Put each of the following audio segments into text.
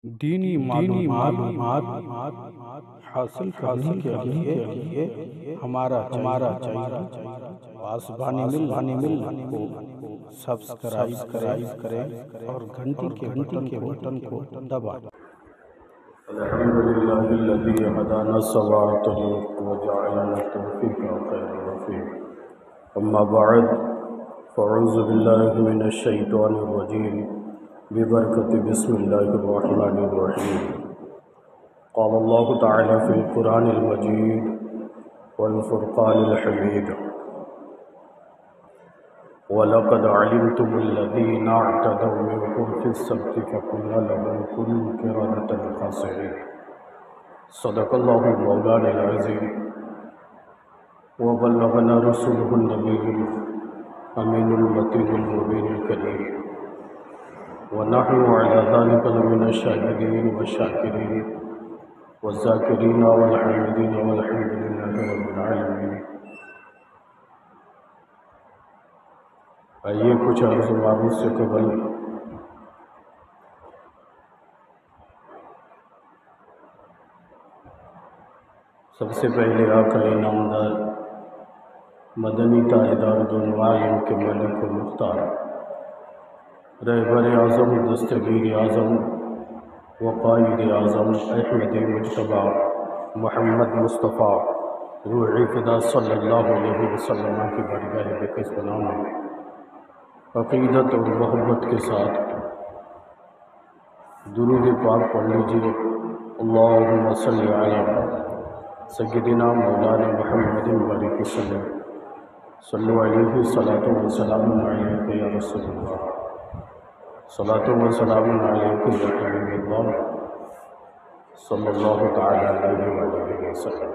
دینی معلومات حاصل کرنے کے لیے ہمارا چینل پاسبانی مل کو سبسکرائب کریں اور گھنٹی کے بٹن کو دبائیں۔ الحمدللہ الذی ہدانا صراط وجعلنا التوفیق خیر رفیق، اما بعد فاعوذ باللہ من الشیطان الرجیم ببرکت بسم اللہ الرحمن الرحیم۔ قال اللہ تعالی فی القرآن المجید والفرقان الحمید، وَلَقَدْ عَلِمْتُمُ الَّذِينَ اعْتَدَوْا مِنْكُمْ فِي السَّبْتِ فَقُلْنَا لَهُمْ كُونُوا قِرَدَةً خَاسِئِينَ۔ صدق اللہ مولانا العظیم وبلغنا رسوله النبی الامین المتین المبین الکریم، ونحن على ذلك لمن الشاهدین والشاکرین والذاکرین والحامدین والحمد للہ رب العالمین۔ آئیے کچھ عرض معروف سے قبل سب سے پہلے آقا نامدار مدنی تاجدار دونوائن کے ملک و مختار رہبر اعظم دستگیر اعظم وقائد اعظم احمد مجتبی محمد مصطفیٰ روح فدا صلی اللہ علیہ وسلم کی بارگاہ بقص بنانا عقیدت اور محبت کے ساتھ درود پاک پڑھ لیجیے۔ اللہم صلی علی سیدنا مولانا محمد بارک وسلم، صلو علیہ صلاۃ و سلام علیک یا رسول اللہ، صلاۃ و سلام علیک یا حبیب اللہ صلی اللہ تعالی علیہ وآلہ وسلم۔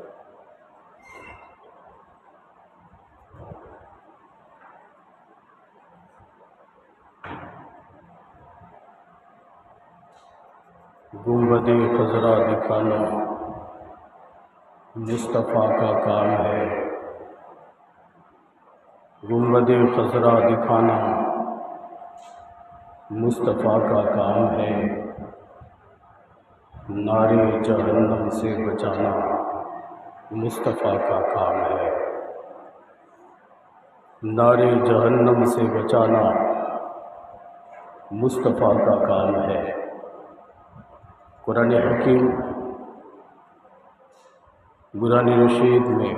گنبد خضرا دکھانا مصطفیٰ کا کام ہے، گنبد خضرا دکھانا مصطفیٰ کا کام ہے، نار جہنم سے بچانا مصطفیٰ کا کام ہے، نار جہنم سے بچانا مصطفیٰ کا کام ہے۔ قرآن حکیم قرآن رشید میں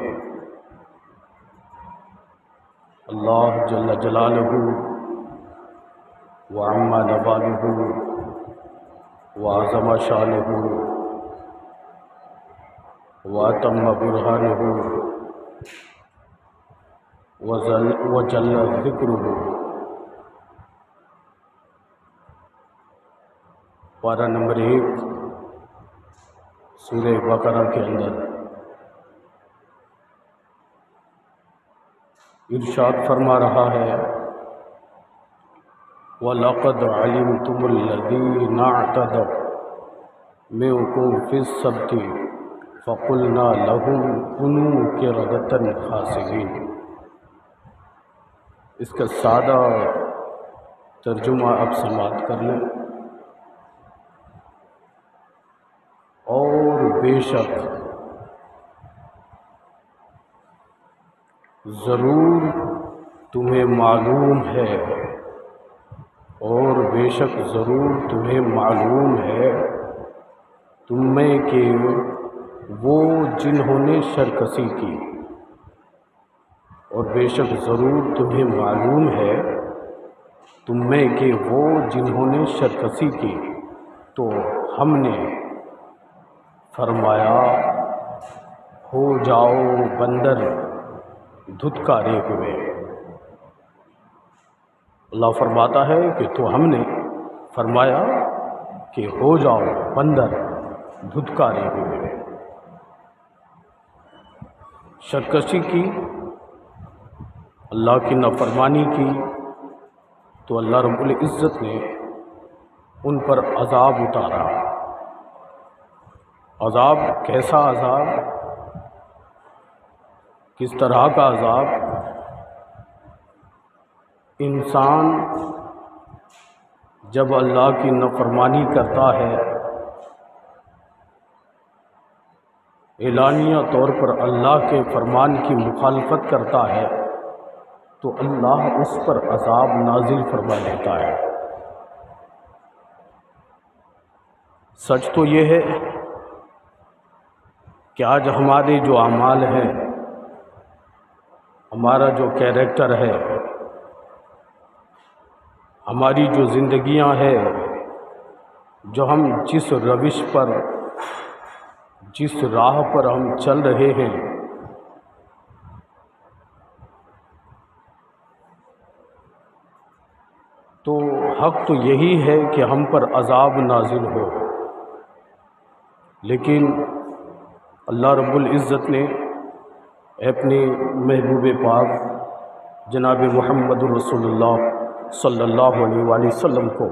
اللہ جل جلالہ وعم نوالہ وعظم شانہ واتم برہانہ وجل ذکرہ، پارہ نمبر 1 سورہ بقرہ کے اندر ارشاد فرما رہا ہے، وَلَقَدْ عَلِمْتُمُ الَّذِينَ اعْتَدَوْا مِنْكُمْ فِي السَّبْتِ فَقُلْنَا لَهُمْ كُونُوا قِرَدَةً خَاسِئِينَ۔ اس کا سادہ ترجمہ اب سماعت کر لیں۔ اور بے شک ضرور تمہیں معلوم ہے، اور بے شک ضرور تمہیں معلوم ہے تم میں کہ وہ جنہوں نے شرکسی کی، اور بے شک ضرور تمہیں معلوم ہے تم میں کہ وہ جنہوں نے شرکسی کی، تو ہم نے فرمایا ہو جاؤ بندر دھتکارے ہوئے۔ اللہ فرماتا ہے کہ تو ہم نے فرمایا کہ ہو جاؤ بندر دھتکارے ہوئے، شرکشی کی، اللہ کی نافرمانی کی، تو اللہ رب العزت نے ان پر عذاب اتارا۔ عذاب کیسا عذاب؟ کس طرح کا عذاب؟ انسان جب اللہ کی نافرمانی کرتا ہے، اعلانیہ طور پر اللہ کے فرمان کی مخالفت کرتا ہے، تو اللہ اس پر عذاب نازل فرما دیتا ہے۔ سچ تو یہ ہے کہ آج ہمارے جو اعمال ہیں، ہمارا جو کیریکٹر ہے، ہماری جو زندگیاں ہیں، جو ہم جس روش پر، جس راہ پر ہم چل رہے ہیں، تو حق تو یہی ہے کہ ہم پر عذاب نازل ہو، لیکن اللہ رب العزت نے اپنے محبوب پاک جناب محمد رسول اللہ صلی اللہ علیہ وآلہ وسلم کو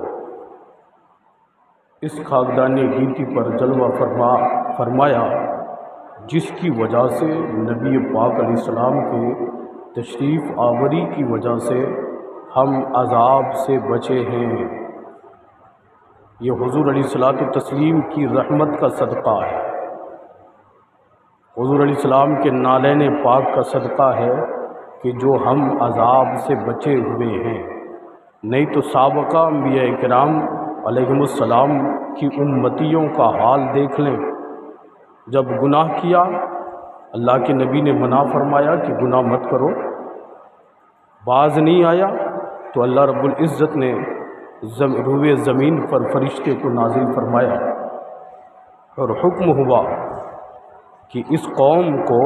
اس خاکدانی گیتی پر جلوہ فرمایا، جس کی وجہ سے نبی پاک علیہ السلام کے تشریف آوری کی وجہ سے ہم عذاب سے بچے ہیں۔ یہ حضور علیہ الصلوۃ والتسلیم کی رحمت کا صدقہ ہے، حضور علیہ السلام کے نالین پاک کا صدقہ ہے کہ جو ہم عذاب سے بچے ہوئے ہیں۔ نہیں تو سابقہ انبیاء کرام علیہم السلام کی امتیوں کا حال دیکھ لیں، جب گناہ کیا اللہ کے نبی نے منع فرمایا کہ گناہ مت کرو، باز نہیں آیا تو اللہ رب العزت نے روئے زمین پر فرشتے کو نازل فرمایا اور حکم ہوا کہ اس قوم کو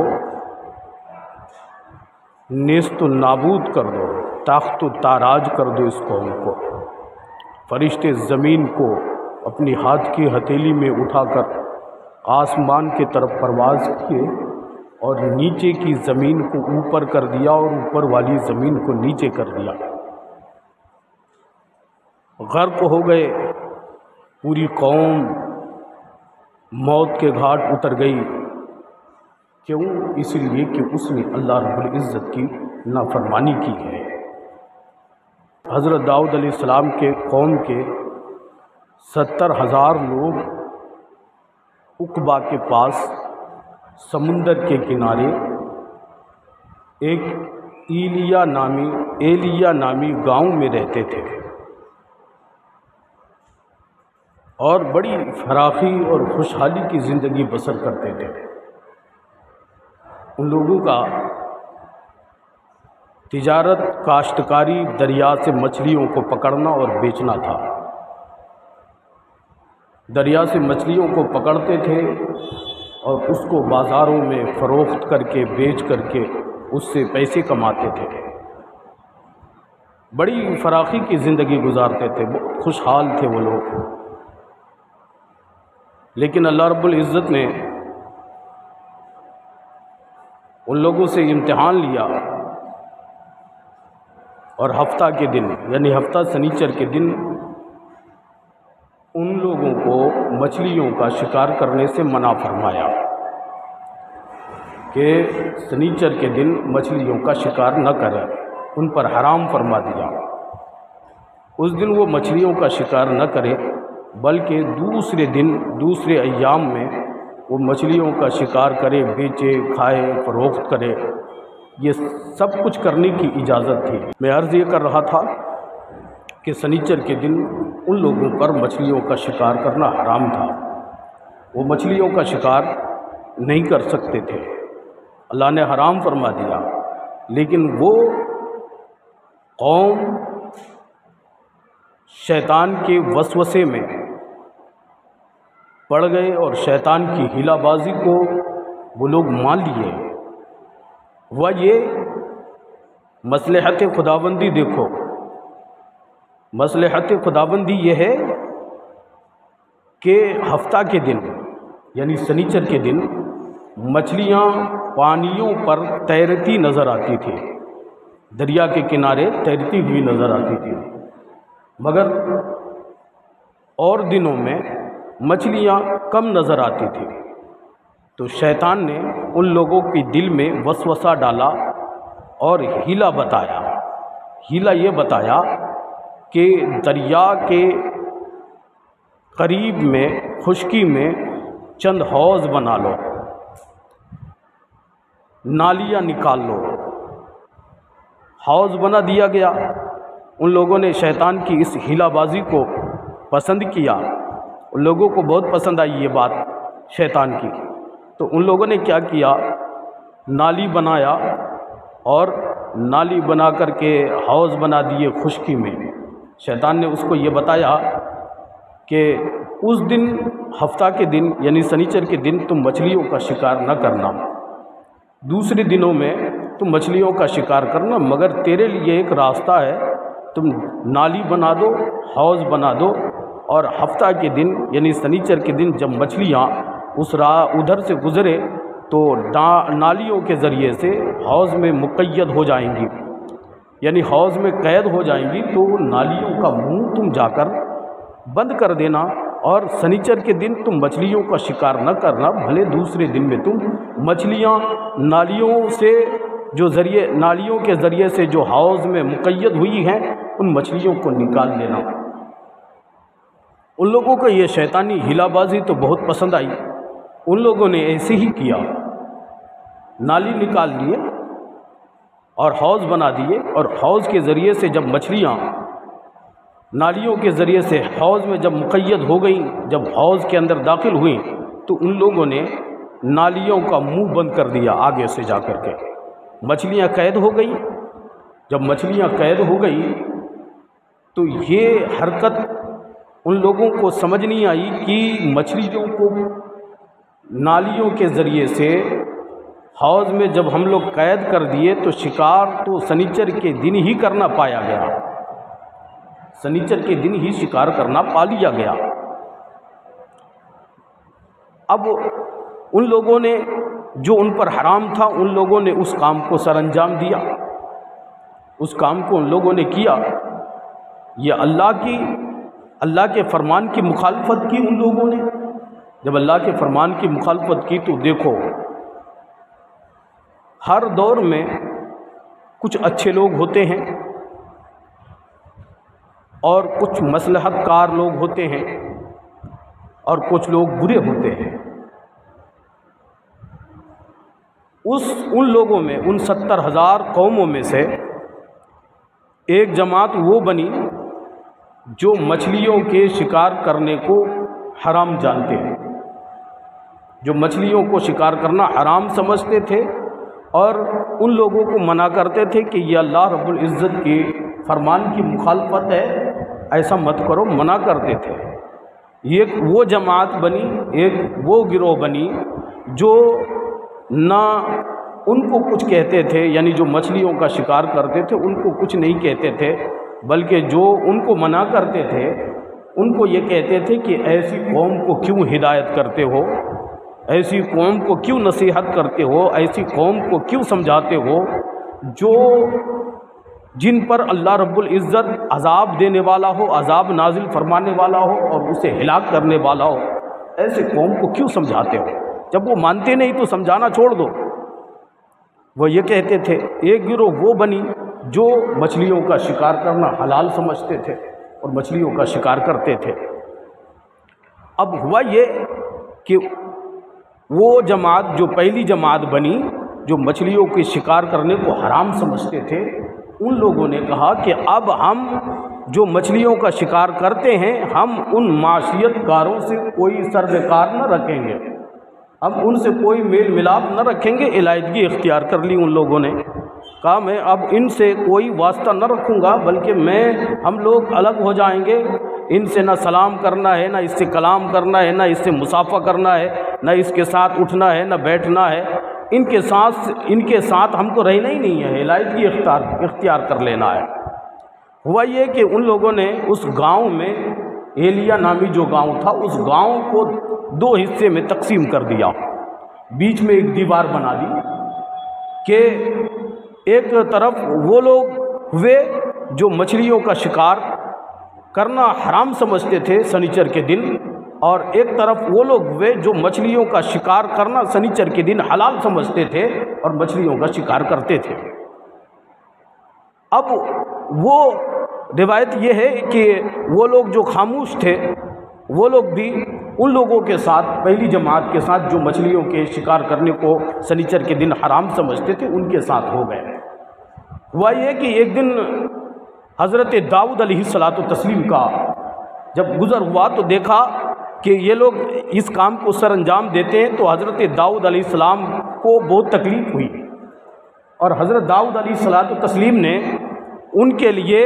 نیست و نابود کر دو، تاخت و تاراج کر دو اس قوم کو۔ فرشتے زمین کو اپنی ہاتھ کی ہتھیلی میں اٹھا کر آسمان کی طرف پرواز کیے اور نیچے کی زمین کو اوپر کر دیا اور اوپر والی زمین کو نیچے کر دیا، غرق ہو گئے، پوری قوم موت کے گھاٹ اتر گئی۔ کیوں؟ اس لیے کہ اس نے اللہ رب العزت کی نافرمانی کی ہے۔ حضرت داؤد علیہ السلام کے قوم کے 70,000 لوگ عقبہ کے پاس سمندر کے کنارے ایک ایلیا نامی گاؤں میں رہتے تھے، اور بڑی فراخی اور خوشحالی کی زندگی بسر کرتے تھے۔ ان لوگوں کا تجارت، کاشتکاری، دریا سے مچھلیوں کو پکڑنا اور بیچنا تھا۔ دریا سے مچھلیوں کو پکڑتے تھے اور اس کو بازاروں میں فروخت کر کے، بیچ کر کے اس سے پیسے کماتے تھے۔ بڑی فراخی کی زندگی گزارتے تھے، بہت خوشحال تھے وہ لوگ۔ لیکن اللہ رب العزت نے ان لوگوں سے امتحان لیا، اور ہفتہ کے دن یعنی ہفتہ سنیچر کے دن ان لوگوں کو مچھلیوں کا شکار کرنے سے منع فرمایا کہ سنیچر کے دن مچھلیوں کا شکار نہ کریں، ان پر حرام فرما دیا۔ اس دن وہ مچھلیوں کا شکار نہ کرے، بلکہ دوسرے دن، دوسرے ایام میں وہ مچھلیوں کا شکار کرے، بیچے، کھائے، فروخت کرے۔ یہ سب کچھ کرنے کی اجازت تھی۔ میں عرض یہ کر رہا تھا کہ سنیچر کے دن ان لوگوں پر مچھلیوں کا شکار کرنا حرام تھا، وہ مچھلیوں کا شکار نہیں کر سکتے تھے، اللہ نے حرام فرما دیا۔ لیکن وہ قوم شیطان کے وسوسے میں پڑ گئے اور شیطان کی ہیلا بازی کو وہ لوگ مان لیے۔ وہ یہ مصلحت خداوندی دیکھو، مصلحت خداوندی یہ ہے کہ ہفتہ کے دن یعنی سنیچر کے دن مچھلیاں پانیوں پر تیرتی نظر آتی تھی، دریا کے کنارے تیرتی ہوئی نظر آتی تھی، مگر اور دنوں میں مچھلیاں کم نظر آتی تھی۔ تو شیطان نے ان لوگوں کے دل میں وسوسہ ڈالا اور ہیلا بتایا۔ ہیلا یہ بتایا کہ دریا کے قریب میں خشکی میں چند حوض بنا لو، نالیاں نکال لو۔ حوض بنا دیا گیا۔ ان لوگوں نے شیطان کی اس ہیلا بازی کو پسند کیا، ان لوگوں کو بہت پسند آئی یہ بات شیطان کی۔ تو ان لوگوں نے کیا کیا، نالی بنایا اور نالی بنا کر کے حوض بنا دیے خشکی میں۔ شیطان نے اس کو یہ بتایا کہ اس دن، ہفتہ کے دن یعنی سنیچر کے دن تم مچھلیوں کا شکار نہ کرنا، دوسرے دنوں میں تم مچھلیوں کا شکار کرنا، مگر تیرے لیے ایک راستہ ہے، تم نالی بنا دو، حوض بنا دو، اور ہفتہ کے دن یعنی سنیچر کے دن جب مچھلیاں اس راہ ادھر سے گزرے تو نالیوں کے ذریعے سے حوض میں مقید ہو جائیں گی، یعنی حوض میں قید ہو جائیں گی، تو نالیوں کا منہ تم جا کر بند کر دینا، اور سنیچر کے دن تم مچھلیوں کا شکار نہ کرنا، بھلے دوسرے دن میں تم مچھلیاں نالیوں کے ذریعے سے جو حوض میں مقید ہوئی ہیں ان مچھلیوں کو نکال لینا۔ ان لوگوں کو یہ شیطانی ہیلا بازی تو بہت پسند آئی، ان لوگوں نے ایسے ہی کیا، نالی نکال لیے اور حوض بنا دیے، اور حوض کے ذریعے سے جب مچھلیاں نالیوں کے ذریعے سے حوض میں جب مقید ہو گئیں، جب حوض کے اندر داخل ہوئیں تو ان لوگوں نے نالیوں کا منہ بند کر دیا آگے سے جا کر کے، مچھلیاں قید ہو گئیں۔ جب مچھلیاں قید ہو گئی تو یہ حرکت ان لوگوں کو سمجھ نہیں آئی کہ مچھلیوں کو نالیوں کے ذریعے سے حوض میں جب ہم لوگ قید کر دیے تو شکار تو سنیچر کے دن ہی کرنا پایا گیا، سنیچر کے دن ہی شکار کرنا پا لیا گیا۔ اب ان لوگوں نے جو ان پر حرام تھا، ان لوگوں نے اس کام کو سر انجام دیا، اس کام کو ان لوگوں نے کیا، یہ اللہ کے فرمان کی مخالفت کی ان لوگوں نے۔ جب اللہ کے فرمان کی مخالفت کی تو دیکھو ہر دور میں کچھ اچھے لوگ ہوتے ہیں اور کچھ مصلحت کار لوگ ہوتے ہیں اور کچھ لوگ برے ہوتے ہیں۔ ان لوگوں میں، ان 70,000 قوموں میں سے ایک جماعت وہ بنی جو مچھلیوں کے شکار کرنے کو حرام جانتے ہیں، جو مچھلیوں کو شکار کرنا حرام سمجھتے تھے اور ان لوگوں کو منع کرتے تھے کہ یہ اللہ رب العزت کے فرمان کی مخالفت ہے، ایسا مت کرو، منع کرتے تھے۔ ایک وہ جماعت بنی، ایک وہ گروہ بنی جو نہ ان کو کچھ کہتے تھے، یعنی جو مچھلیوں کا شکار کرتے تھے ان کو کچھ نہیں کہتے تھے، بلکہ جو ان کو منع کرتے تھے ان کو یہ کہتے تھے کہ ایسی قوم کو کیوں ہدایت کرتے ہو، ایسی قوم کو کیوں نصیحت کرتے ہو، ایسی قوم کو کیوں سمجھاتے ہو جو جن پر اللہ رب العزت عذاب دینے والا ہو، عذاب نازل فرمانے والا ہو اور اسے ہلاک کرنے والا ہو، ایسی قوم کو کیوں سمجھاتے ہو؟ جب وہ مانتے نہیں تو سمجھانا چھوڑ دو۔ وہ یہ کہتے تھے۔ ایک گروہ وہ بنی جو مچھلیوں کا شکار کرنا حلال سمجھتے تھے اور مچھلیوں کا شکار کرتے تھے۔ اب ہوا یہ کہ وہ جماعت جو پہلی جماعت بنی جو مچھلیوں کے شکار کرنے کو حرام سمجھتے تھے، ان لوگوں نے کہا کہ اب ہم جو مچھلیوں کا شکار کرتے ہیں ہم ان معاشیت کاروں سے کوئی سروکار نہ رکھیں گے، ہم ان سے کوئی میل ملاپ نہ رکھیں گے۔ علیحدگی اختیار کر لی ان لوگوں نے، کہا میں اب ان سے کوئی واسطہ نہ رکھوں گا، بلکہ ہم لوگ الگ ہو جائیں گے، ان سے نہ سلام کرنا ہے، نہ اس سے کلام کرنا ہے، نہ اس سے مصافحہ کرنا ہے، نہ اس کے ساتھ اٹھنا ہے، نہ بیٹھنا ہے، ان کے ساتھ ہم کو رہنا ہی نہیں ہے، علیحدگی اختیار کر لینا ہے۔ ہوا یہ کہ ان لوگوں نے اس گاؤں میں، ایلیا نامی جو گاؤں تھا، اس گاؤں کو 2 حصے میں تقسیم کر دیا، بیچ میں ایک دیوار بنا دی کہ ایک طرف وہ لوگ ہوئے جو مچھلیوں کا شکار کرنا حرام سمجھتے تھے سنیچر کے دن، اور ایک طرف وہ لوگ ہوئے جو مچھلیوں کا شکار کرنا سنیچر کے دن حلال سمجھتے تھے اور مچھلیوں کا شکار کرتے تھے۔ اب وہ روایت یہ ہے کہ وہ لوگ جو خاموش تھے وہ لوگ بھی ان لوگوں کے ساتھ، پہلی جماعت کے ساتھ جو مچھلیوں کے شکار کرنے کو سنیچر کے دن حرام سمجھتے تھے، ان کے ساتھ ہو گئے۔ ہوا یہ کہ ایک دن حضرت داؤد علیہ السلام کا جب گزر ہوا تو دیکھا کہ یہ لوگ اس کام کو سر انجام دیتے ہیں، تو حضرت داؤد علیہ السلام کو بہت تکلیف ہوئی، اور حضرت داؤد علیہ السلام نے ان کے لیے،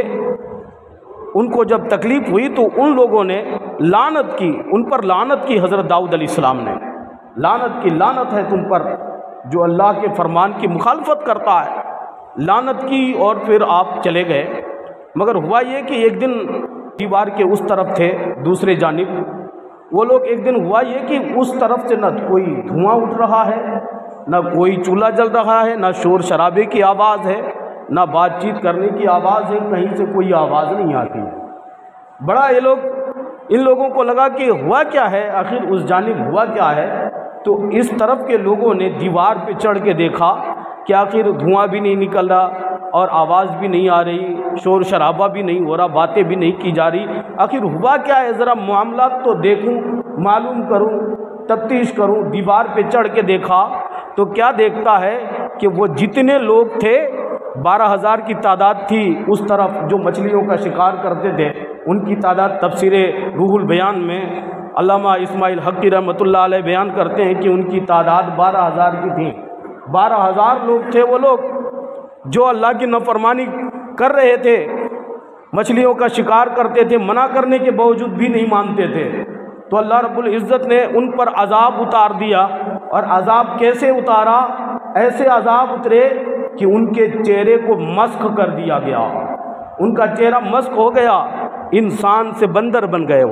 ان کو جب تکلیف ہوئی تو ان لوگوں نے لعنت کی، ان پر لعنت کی۔ حضرت داؤد علیہ السلام نے لعنت کی، لعنت ہے تم پر جو اللہ کے فرمان کی مخالفت کرتا ہے، لعنت کی، اور پھر آپ چلے گئے۔ مگر ہوا یہ کہ ایک دن دیوار کے اس طرف تھے دوسرے جانب وہ لوگ، ایک دن ہوا یہ کہ اس طرف سے نہ کوئی دھواں اٹھ رہا ہے، نہ کوئی چولہا جل رہا ہے، نہ شور شرابے کی آواز ہے، نہ بات چیت کرنے کی آواز ہے، کہیں سے کوئی آواز نہیں آتی ہے۔ بڑا یہ لوگ، ان لوگوں کو لگا کہ ہوا کیا ہے، آخر اس جانب ہوا کیا ہے؟ تو اس طرف کے لوگوں نے دیوار پہ چڑھ کے دیکھا کہ آخر دھواں بھی نہیں نکل رہا اور آواز بھی نہیں آ رہی، شور شرابہ بھی نہیں ہو رہا، باتیں بھی نہیں کی جا رہی، آخر ہوا کیا ہے؟ ذرا معاملات تو دیکھوں، معلوم کروں، تفتیش کروں۔ دیوار پہ چڑھ کے دیکھا تو کیا دیکھتا ہے کہ وہ جتنے لوگ تھے، 12,000 کی تعداد تھی اس طرف جو مچھلیوں کا شکار کرتے تھے، ان کی تعداد تفسیر روح البیان میں علامہ اسماعیل حقی رحمۃ اللہ علیہ بیان کرتے ہیں کہ ان کی تعداد 12,000 کی تھی۔ 12,000 لوگ تھے وہ لوگ جو اللہ کی نافرمانی کر رہے تھے، مچھلیوں کا شکار کرتے تھے، منع کرنے کے باوجود بھی نہیں مانتے تھے۔ تو اللہ رب العزت نے ان پر عذاب اتار دیا، اور عذاب کیسے اتارا؟ ایسے عذاب اترے کہ ان کے چہرے کو مسخ کر دیا گیا، ان کا چہرہ مسخ ہو گیا، انسان سے بندر بن گئے۔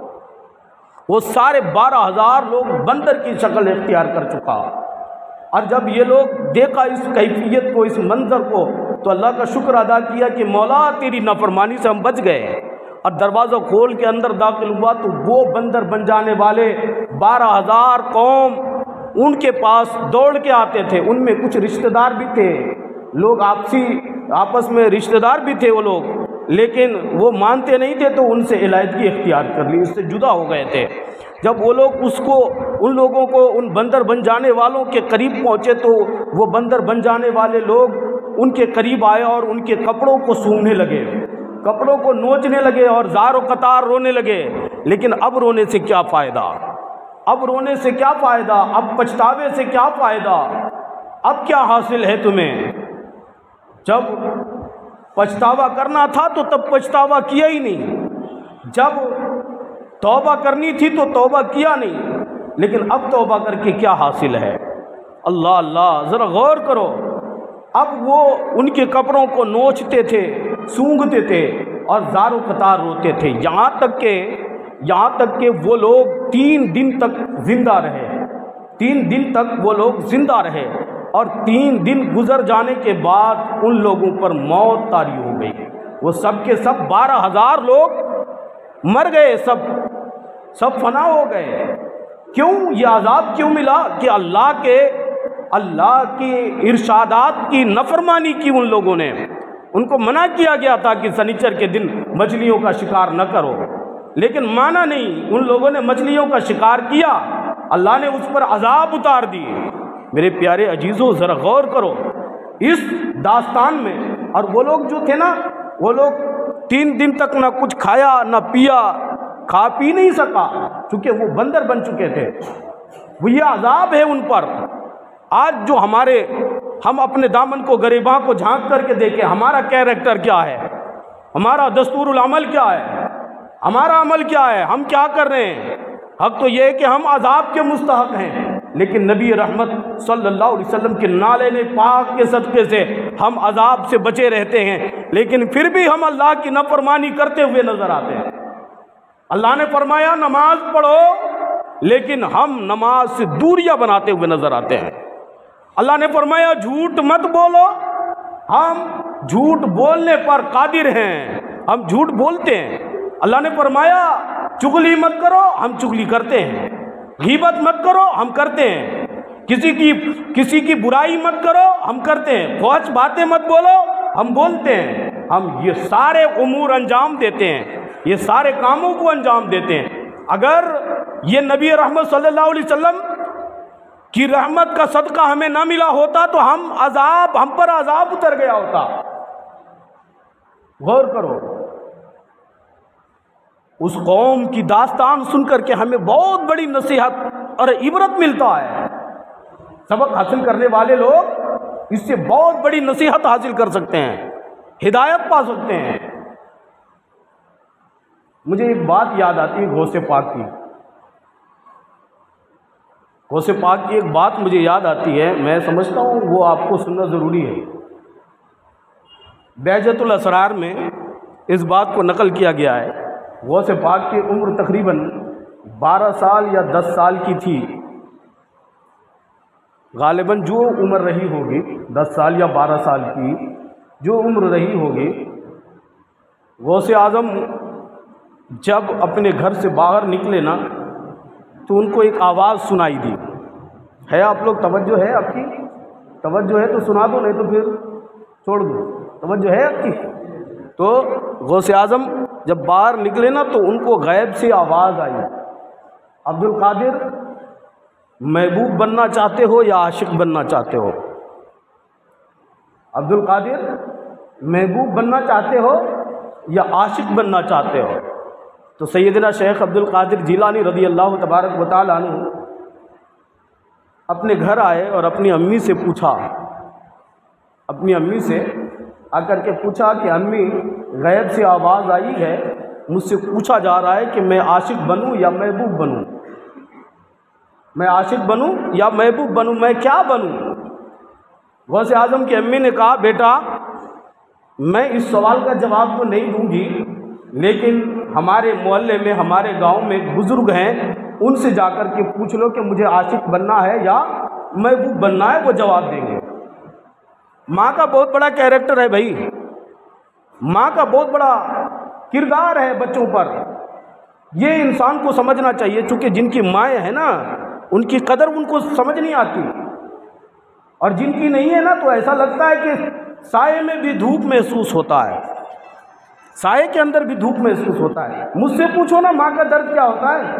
وہ سارے 12,000 لوگ بندر کی شکل اختیار کر چکا۔ اور جب یہ لوگ دیکھا اس کیفیت کو، اس منظر کو، تو اللہ کا شکر ادا کیا کہ مولا تیری نافرمانی سے ہم بچ گئے، اور دروازہ کھول کے اندر داخل ہوا تو وہ بندر بن جانے والے 12,000 قوم ان کے پاس دوڑ کے آتے تھے۔ ان میں کچھ رشتہ دار بھی تھے، لوگ آپس میں رشتہ دار بھی تھے وہ لوگ، لیکن وہ مانتے نہیں تھے تو ان سے علیحدگی اختیار کر لی، اس سے جدا ہو گئے تھے۔ جب وہ لوگ ان لوگوں کو، ان بندر بن جانے والوں کے قریب پہنچے تو وہ بندر بن جانے والے لوگ ان کے قریب آئے اور ان کے کپڑوں کو سونگھنے لگے، کپڑوں کو نوچنے لگے اور زار و قطار رونے لگے۔ لیکن اب رونے سے کیا فائدہ؟ اب رونے سے کیا فائدہ؟ اب پچھتاوے سے کیا فائدہ؟ اب کیا حاصل ہے تمہیں؟ جب پچھتاوا کرنا تھا تو تب پچھتاوا کیا ہی نہیں، جب توبہ کرنی تھی تو توبہ کیا نہیں، لیکن اب توبہ کر کے کیا حاصل ہے؟ اللہ اللہ، ذرا غور کرو۔ اب وہ ان کے کپڑوں کو نوچتے تھے، سونگھتے تھے اور زار و قطار روتے تھے، یہاں تک کہ وہ لوگ 3 دن تک زندہ رہے، 3 دن تک وہ لوگ زندہ رہے، اور 3 دن گزر جانے کے بعد ان لوگوں پر موت طاری ہو گئی۔ وہ سب کے سب 12,000 لوگ مر گئے، سب فنا ہو گئے۔ کیوں یہ عذاب کیوں ملا؟ کہ اللہ کے ارشادات کی نافرمانی کی ان لوگوں نے۔ ان کو منع کیا گیا تھا کہ سنیچر کے دن مچھلیوں کا شکار نہ کرو، لیکن مانا نہیں، ان لوگوں نے مچھلیوں کا شکار کیا، اللہ نے اس پر عذاب اتار دیے۔ میرے پیارے عزیزو، ذرا غور کرو اس داستان میں۔ اور وہ لوگ جو تھے نا، وہ لوگ 3 دن تک نہ کچھ کھایا نہ پیا، کھا پی نہیں سکا، چونکہ وہ بندر بن چکے تھے۔ وہ یہ عذاب ہے ان پر۔ آج جو ہم اپنے دامن کو گریباں کو جھانک کر کے دیکھیں، ہمارا کیریکٹر کیا ہے، ہمارا دستور العمل کیا ہے، ہمارا عمل کیا ہے، ہم کیا کر رہے ہیں؟ حق تو یہ ہے کہ ہم عذاب کے مستحق ہیں، لیکن نبی رحمت صلی اللہ علیہ وسلم کے نالے پاک کے صدقے سے ہم عذاب سے بچے رہتے ہیں، لیکن پھر بھی ہم اللہ کی نافرمانی کرتے ہوئے نظر آتے ہیں۔ اللہ نے فرمایا نماز پڑھو، لیکن ہم نماز سے دوریاں بناتے ہوئے نظر آتے ہیں۔ اللہ نے فرمایا جھوٹ مت بولو، ہم جھوٹ بولنے پر قادر ہیں، ہم جھوٹ بولتے ہیں۔ اللہ نے فرمایا چغلی مت کرو، ہم چغلی کرتے ہیں۔ غیبت مت کرو، ہم کرتے ہیں۔ کسی کی برائی مت کرو، ہم کرتے ہیں۔ فحش باتیں مت بولو، ہم بولتے ہیں، ہم یہ سارے امور انجام دیتے ہیں، یہ سارے کاموں کو انجام دیتے ہیں، اگر یہ نبی رحمت صلی اللہ علیہ وسلم کی رحمت کا صدقہ ہمیں نہ ملا ہوتا تو ہم پر عذاب اتر گیا ہوتا۔ غور کرو، اس قوم کی داستان سن کر کے ہمیں بہت بڑی نصیحت اور عبرت ملتا ہے۔ سبق حاصل کرنے والے لوگ اس سے بہت بڑی نصیحت حاصل کر سکتے ہیں، ہدایت پا سکتے ہیں۔ مجھے ایک بات یاد آتی ہے غوث پاک کی، غوث پاک کی ایک بات مجھے یاد آتی ہے، میں سمجھتا ہوں وہ آپ کو سننا ضروری ہے۔ بہجت الاسرار میں اس بات کو نقل کیا گیا ہے، غوث پاک کی عمر تقریباً 12 سال یا 10 سال کی تھی، غالباً جو عمر رہی ہوگی 10 سال یا 12 سال کی جو عمر رہی ہوگی، غوث اعظم جب اپنے گھر سے باہر نکلے نا تو ان کو ایک آواز سنائی دی۔ ہے آپ لوگ توجہ ہے؟ آپ کی توجہ ہے تو سنا دو، نہیں تو پھر چھوڑ دو۔ توجہ ہے آپ کی؟ تو غوث اعظم جب باہر نکلے نا تو ان کو غیب سے آواز آئی، عبد القادر محبوب بننا چاہتے ہو یا عاشق بننا چاہتے ہو؟ عبد القادر محبوب بننا چاہتے ہو یا عاشق بننا چاہتے ہو؟ تو سیدنا شیخ عبد القادر جیلانی رضی اللہ تبارک و تعالیٰ عنہ اپنے گھر آئے اور اپنی امی سے پوچھا، اپنی امی سے آ کر کے پوچھا کہ امی، غیب سے آواز آئی ہے، مجھ سے پوچھا جا رہا ہے کہ میں عاشق بنوں یا محبوب بنوں، میں عاشق بنوں یا محبوب بنوں، میں کیا بنوں؟ غوث اعظم کی امی نے کہا، بیٹا میں اس سوال کا جواب تو نہیں دوں گی، لیکن ہمارے محلے میں، ہمارے گاؤں میں ایک بزرگ ہیں، ان سے جا کر کے پوچھ لو کہ مجھے عاشق بننا ہے یا محبوب بننا ہے، وہ جواب دیں گے۔ ماں کا بہت بڑا کیریکٹر ہے بھائی، ماں کا بہت بڑا کردار ہے بچوں پر، یہ انسان کو سمجھنا چاہیے، چونکہ جن کی مائیں ہیں نا ان کی قدر ان کو سمجھ نہیں آتی، اور جن کی نہیں ہے نا تو ایسا لگتا ہے کہ سائے میں بھی دھوپ محسوس ہوتا ہے، سائے کے اندر بھی دھوپ محسوس ہوتا ہے۔ مجھ سے پوچھو نا ماں کا درد کیا ہوتا ہے۔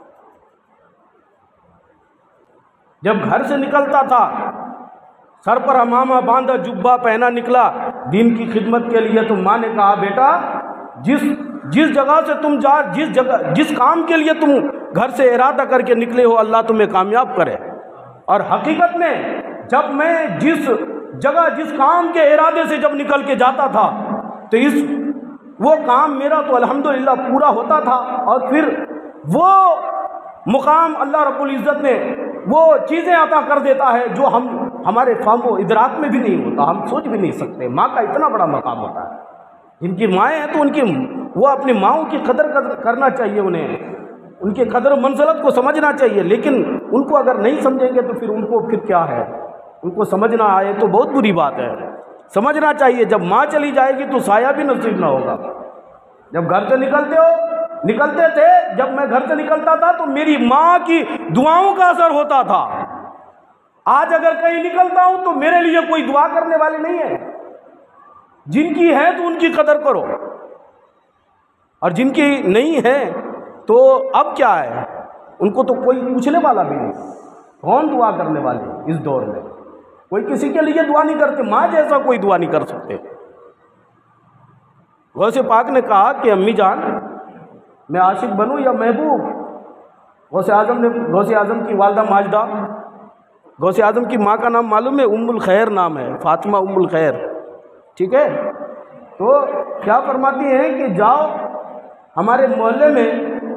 جب گھر سے نکلتا تھا، سر پر عمامہ باندھا، جبہ پہنا نکلا دین کی خدمت کے لیے، تو ماں نے کہا، بیٹا جس جگہ سے تم جس کام کے لیے تم گھر سے ارادہ کر کے نکلے ہو، اللہ تمہیں کامیاب کرے۔ اور حقیقت میں جب میں جس جگہ جس کام کے ارادے سے جب نکل کے جاتا تھا تو وہ کام میرا تو الحمدللہ پورا ہوتا تھا، اور پھر وہ مقام اللہ رب العزت نے وہ چیزیں عطا کر دیتا ہے جو ہمارے فہم و ادراک میں بھی نہیں ہوتا، ہم سوچ بھی نہیں سکتے۔ ماں کا اتنا بڑا مقام ہوتا ہے۔ جن کی مائیں ہیں تو وہ اپنی ماؤں کی قدر کرنا چاہیے، انہیں ان کے قدر و منزلت کو سمجھنا چاہیے، لیکن ان کو اگر نہیں سمجھیں گے تو پھر ان کو پھر کیا ہے، ان کو سمجھنا آئے تو بہت بری بات ہے۔ سمجھنا چاہیے جب ماں چلی جائے گی تو سایہ بھی نصیب نہ ہوگا۔ جب گھر سے نکلتے تھے، جب میں گھر سے نکلتا تھا تو میری ماں کی دعاؤں کا اثر ہوتا تھا۔ آج اگر کہیں نکلتا ہوں تو میرے لیے کوئی دعا کرنے والے نہیں ہیں۔ جن کی ہے تو ان کی قدر کرو، اور جن کی نہیں ہے تو اب کیا ہے، ان کو تو کوئی پوچھنے والا بھی نہیں، کون دعا کرنے والے اس دور میں؟ کوئی کسی کے لیے دعا نہیں کرتے، ماں جیسا کوئی دعا نہیں کر سکتے۔ غوث پاک نے کہا کہ امی جان، میں عاشق بنوں یا محبوب؟ غوث اعظم کی والدہ ماجدہ، غوث اعظم کی ماں کا نام معلوم ہے؟ ام الخیر نام ہے، فاطمہ ام الخیر، ٹھیک ہے؟ تو کیا فرماتی ہیں کہ جاؤ ہمارے محلے میں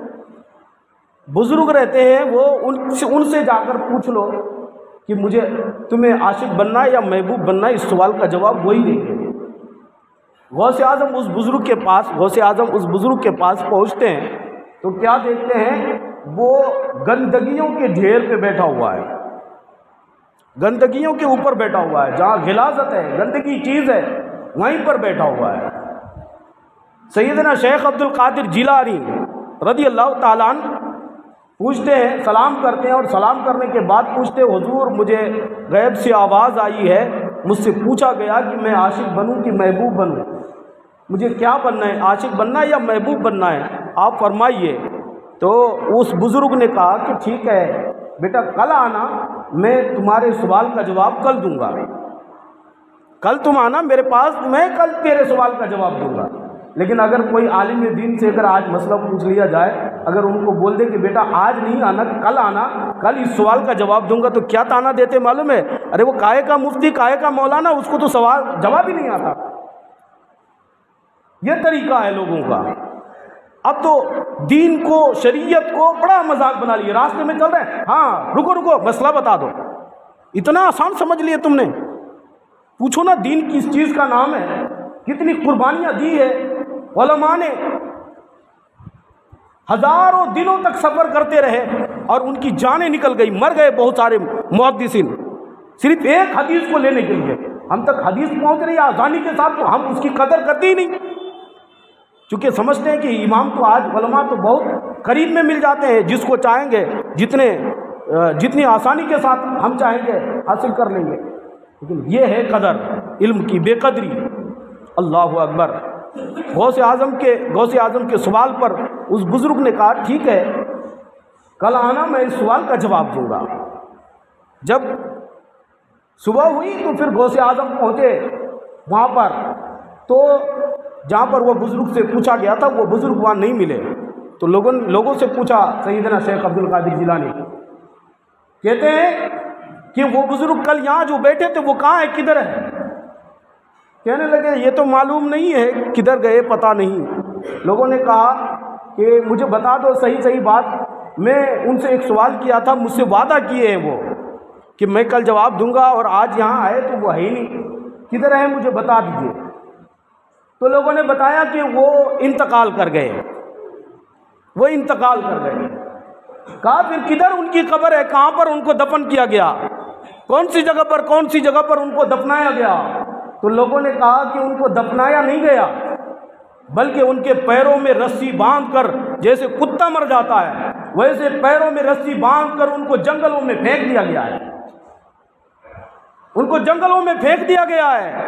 بزرگ رہتے ہیں، وہ ان سے جا کر پوچھ لو کہ تمہیں عاشق بننا ہے یا محبوب بننا ہے، اس سوال کا جواب وہی دیں گے۔ غوث اعظم اس بزرگ کے پاس پہنچتے ہیں تو کیا دیکھتے ہیں، وہ گندگیوں کے ڈھیر پہ بیٹھا ہوا ہے، گندگیوں کے اوپر بیٹھا ہوا ہے، جہاں غلاظت ہے، گندگی چیز ہے، وہیں پر بیٹھا ہوا ہے۔ سیدنا شیخ عبد القادر جیلانی رضی اللہ تعالیٰ عنہ پوچھتے ہیں، سلام کرتے ہیں، اور سلام کرنے کے بعد پوچھتے ہیں، حضور مجھے غیب سے آواز آئی ہے مجھ سے پوچھا گیا کہ میں عاشق بنوں کہ محبوب بنوں، مجھے کیا بننا ہے، عاشق بننا ہے یا محبوب بننا ہے، آپ فرمائیے۔ تو اس بزرگ نے کہا کہ ٹھیک ہے بیٹا، کل آنا، میں تمہارے سوال کا جواب کل دوں گا، کل تم آنا میرے پاس، میں کل تیرے سوال کا جواب دوں گا۔ لیکن اگر کوئی عالم دین سے اگر آج مسئلہ پوچھ لیا جائے، اگر ان کو بول دے کہ بیٹا آج نہیں آنا، کل آنا، کل اس سوال کا جواب دوں گا، تو کیا تانا دیتے معلوم ہے؟ ارے وہ کائے کا مفتی، کائے کا مولانا، اس کو تو سوال جواب ہی نہیں آتا۔ یہ طریقہ ہے لوگوں کا۔ اب تو دین کو، شریعت کو بڑا مذاق بنا لیے، راستے میں چل رہے ہیں، ہاں رکو رکو مسئلہ بتا دو، اتنا آسان سمجھ لیے تم نے۔ پوچھو نا دین کس چیز کا نام ہے، کتنی قربانیاں دی ہے علماء نے، ہزاروں دنوں تک سفر کرتے رہے اور ان کی جانیں نکل گئی، مر گئے بہت سارے محدثین صرف ایک حدیث کو لینے کے لیے۔ ہم تک حدیث پہنچ رہی ہے آسانی کے ساتھ تو ہم اس کی قدر کرتے ہی نہیں، چونکہ سمجھتے ہیں کہ امام تو آج علماء تو بہت قریب میں مل جاتے ہیں، جس کو چاہیں گے جتنی آسانی کے ساتھ ہم چاہیں گے حاصل کر لیں گے۔ لیکن یہ ہے قدر، علم کی بے قدری۔ اللہ اکبر۔ غوث اعظم کے سوال پر اس بزرگ نے کہا ٹھیک ہے کل آنا، میں اس سوال کا جواب دوں گا۔ جب صبح ہوئی تو پھر غوث اعظم پہنچے وہاں پر، تو جہاں پر وہ بزرگ سے پوچھا گیا تھا وہ بزرگ وہاں نہیں ملے، تو لوگوں سے پوچھا سیدنا شیخ عبد القادر جیلانی، کہتے ہیں کہ وہ بزرگ کل یہاں جو بیٹھے تھے وہ کہاں ہے، کدھر ہے؟ کہنے لگے یہ تو معلوم نہیں ہے کدھر گئے، پتہ نہیں۔ لوگوں نے کہا کہ مجھے بتا دو صحیح بات، میں ان سے ایک سوال کیا تھا، مجھ سے وعدہ کیے ہیں وہ کہ میں کل جواب دوں گا، اور آج یہاں آئے تو وہ ہے ہی نہیں، کدھر ہے مجھے بتا دیجیے۔ تو لوگوں نے بتایا کہ وہ انتقال کر گئے، وہ انتقال کر گئے۔ کہا پھر کدھر ان کی قبر ہے، کہاں پر ان کو دفن کیا گیا، کون سی جگہ پر ان کو دفنایا گیا؟ تو لوگوں نے کہا کہ ان کو دفنایا نہیں گیا، بلکہ ان کے پیروں میں رسی باندھ کر، جیسے کتا مر جاتا ہے ویسے پیروں میں رسی باندھ کر ان کو جنگلوں میں پھینک دیا گیا ہے، ان کو جنگلوں میں پھینک دیا گیا ہے۔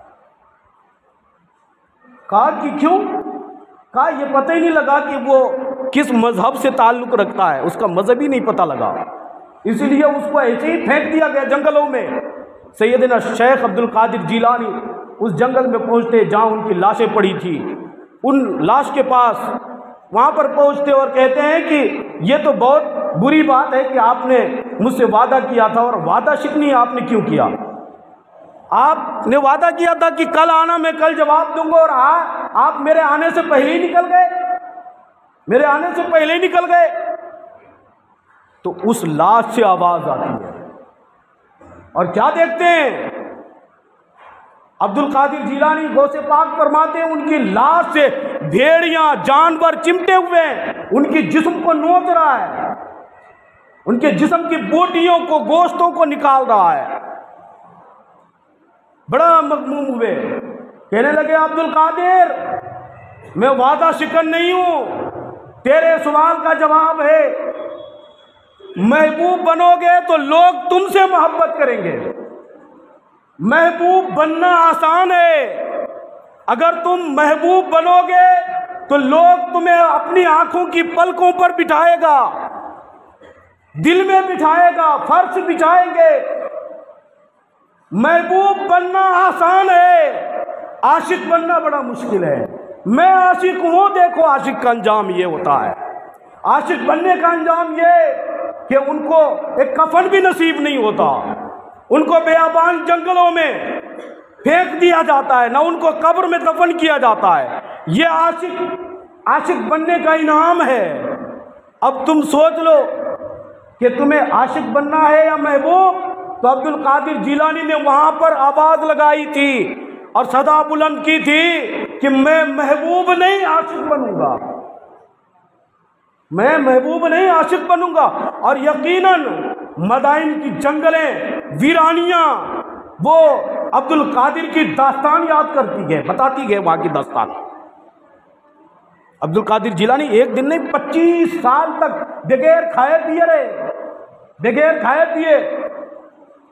کہا کہ کیوں؟ کہا یہ پتہ ہی نہیں لگا کہ وہ کس مذہب سے تعلق رکھتا ہے، اس کا مذہب ہی نہیں پتہ لگا، اسی لیے اس کو ایسے ہی پھینک دیا گیا جنگلوں میں۔ سیدنا شیخ عبد القادر جیلانی اس جنگل میں پہنچتے جہاں ان کی لاشیں پڑی تھی، ان لاش کے پاس وہاں پر پہنچتے اور کہتے ہیں کہ یہ تو بہت بری بات ہے کہ آپ نے مجھ سے وعدہ کیا تھا، اور وعدہ شکنی آپ نے کیوں کیا؟ آپ نے وعدہ کیا تھا کہ کل آنا، میں کل جواب دوں گا، اور آپ میرے آنے سے پہلے ہی نکل گئے، میرے آنے سے پہلے ہی نکل گئے۔ تو اس لاش سے آواز آتی ہے، اور کیا دیکھتے ہیں؟ عبد القادر جیلانی غوث پاک فرماتے ہیں ان کی لاش سے بھیڑیاں، جانور چمٹے ہوئے ہیں، ان کی جسم کو نوچ رہا ہے، ان کے جسم کی بوٹیوں کو، گوشتوں کو نکال رہا ہے۔ بڑا مغموم ہوئے، کہنے لگے عبد القادر میں وعدہ شکن نہیں ہوں، تیرے سوال کا جواب ہے، محبوب بنو گے تو لوگ تم سے محبت کریں گے، محبوب بننا آسان ہے، اگر تم محبوب بنو گے تو لوگ تمہیں اپنی آنکھوں کی پلکوں پر بٹھائے گا، دل میں بٹھائے گا، فرش بچھائیں گے۔ محبوب بننا آسان ہے، عاشق بننا بڑا مشکل ہے۔ میں عاشق ہوں، دیکھو عاشق کا انجام یہ ہوتا ہے، عاشق بننے کا انجام یہ کہ ان کو ایک کفن بھی نصیب نہیں ہوتا، ان کو بیابان جنگلوں میں پھینک دیا جاتا ہے، نہ ان کو قبر میں دفن کیا جاتا ہے۔ یہ عاشق بننے کا انعام ہے۔ اب تم سوچ لو کہ تمہیں عاشق بننا ہے یا محبوب؟ تو عبد القادر جیلانی نے وہاں پر آواز لگائی تھی اور صدا بلند کی تھی کہ میں محبوب نہیں عاشق بنوں گا، میں محبوب نہیں عاشق بنوں گا۔ اور یقیناً مدائن کی جنگلیں، ویرانیاں، وہ عبد القادر کی داستان یاد کرتی گئے، بتاتی گئے وہاں کی داستان۔ عبد القادر جیلانی ایک دن نہیں 25 سال تک بغیر کھائے پیے رہے، بغیر کھائے پیے،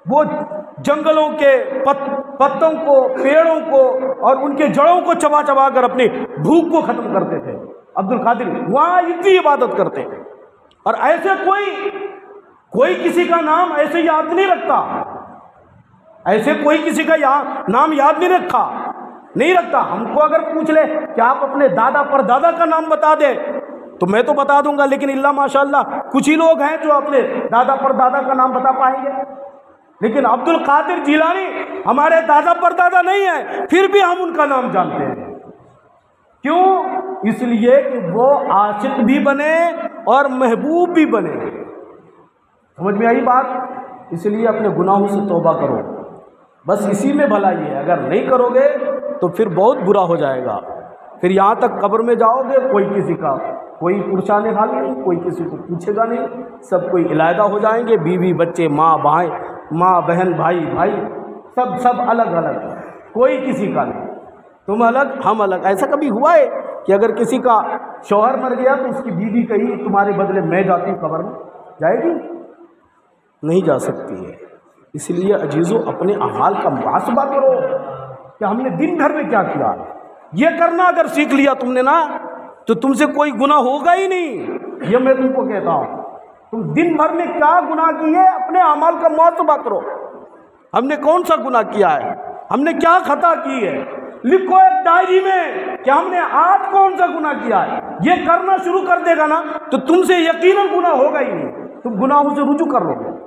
وہ جنگلوں کے پتوں کو، پیڑوں کو اور ان کے جڑوں کو چبا چبا کر اپنی بھوک کو ختم کرتے تھے عبد القادر، وہاں اتنی عبادت کرتے تھے۔ اور ایسے کوئی کسی کا نام ایسے یاد نہیں رکھتا، ایسے کوئی کسی کا نام یاد نہیں رکھتا۔ ہم کو اگر پوچھ لے کہ آپ اپنے دادا پر دادا کا نام بتا دیں تو میں تو بتا دوں گا، لیکن اللہ ماشاء اللہ کچھ ہی لوگ ہیں جو اپنے دادا پر دادا کا نام بتا پائیں گے۔ لیکن عبد القادر جیلانی ہمارے دادا پر دادا نہیں ہے، پھر بھی ہم ان کا نام جانتے ہیں۔ کیوں؟ اس لیے کہ وہ عاشق بھی بنے اور محبوب بھی بنے۔ سمجھ میں آئی بات؟ اس لیے اپنے گناہوں سے توبہ کرو، بس اسی میں بھلائی ہے۔ اگر نہیں کرو گے تو پھر بہت برا ہو جائے گا۔ پھر یہاں تک قبر میں جاؤ گے، کوئی پرچانے خالی نہیں، کوئی کسی کو پوچھے گا نہیں، سب کوئی علیحدہ ہو جائیں گے، بیوی بچے، ماں بہن، بھائی سب الگ الگ، کوئی کسی کا نہیں، تم الگ ہم الگ۔ ایسا کبھی ہوا ہے کہ اگر کسی کا شوہر مر گیا تو اس کی بیوی کہی تمہارے بدلے میں جاتی ہوں قبر میں؟ جائے گی؟ نہیں جا سکتی ہے۔ اس لیے عزیزو اپنے اعمال کا محاسبہ کرو کہ ہم نے دن بھر میں کیا کیا۔ یہ کرنا اگر سیکھ لیا تم نے نا تو تم سے کوئی گناہ ہوگا ہی نہیں، یہ میں تم کو کہتا ہوں۔ تم دن بھر میں کیا گناہ کیے، اپنے اعمال کا محاسبہ کرو۔ ہم نے کون سا گناہ کیا ہے، ہم نے کیا خطا کی ہے، لکھو ایک ڈائری میں کہ ہم نے آج کون سا گناہ کیا ہے۔ یہ کرنا شروع کر دے گا نا تو تم سے یقیناً گناہ ہوگا ہی نہیں، تم گناہوں سے رجوع کر لو گے۔